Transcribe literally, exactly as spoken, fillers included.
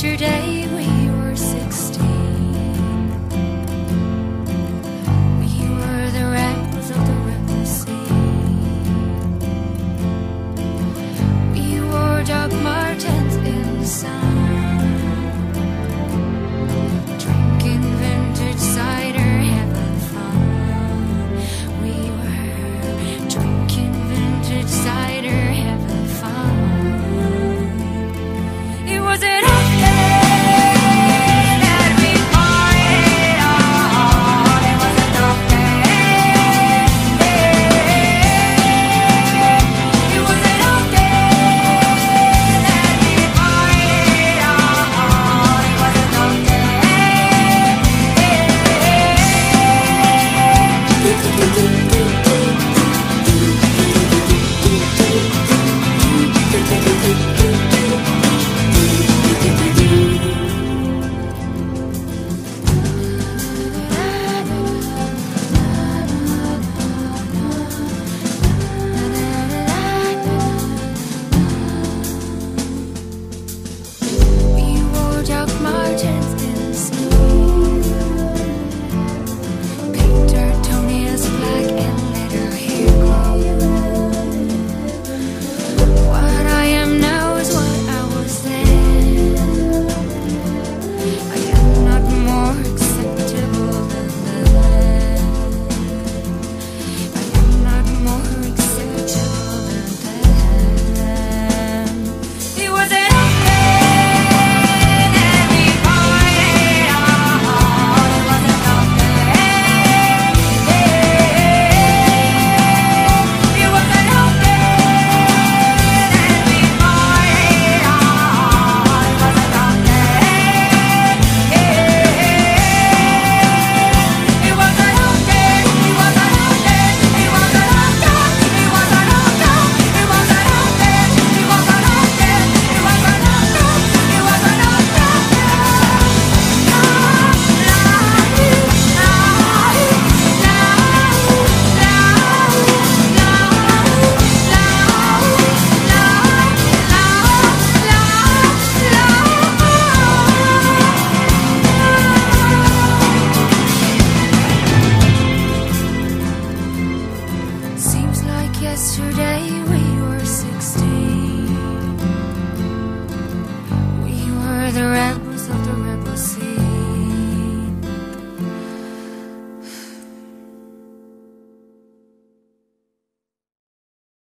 yesterday we were sixteen. We were the rebels of the rebel scene. We wore Doc Martens in the sun, drinking vintage cider, having fun. We were drinking vintage cider, having fun. It was an yesterday we were sixteen. We were the rebels of the rebel sea.